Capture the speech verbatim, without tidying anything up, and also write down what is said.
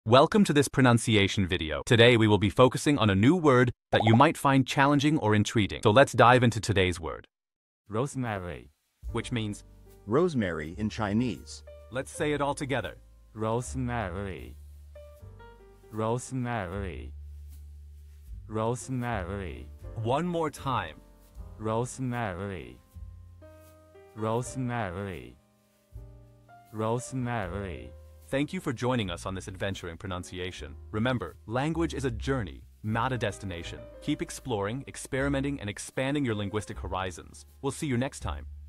Welcome to this pronunciation video. Today we will be focusing on a new word that you might find challenging or intriguing. So let's dive into today's word. Rosemary. Which means, Rosemary in Chinese. let's say it all together. Rosemary. Rosemary. Rosemary. One more time. Rosemary. Rosemary. Rosemary. Thank you for joining us on this adventure in pronunciation. Remember, language is a journey, not a destination. Keep exploring, experimenting, and expanding your linguistic horizons. We'll see you next time.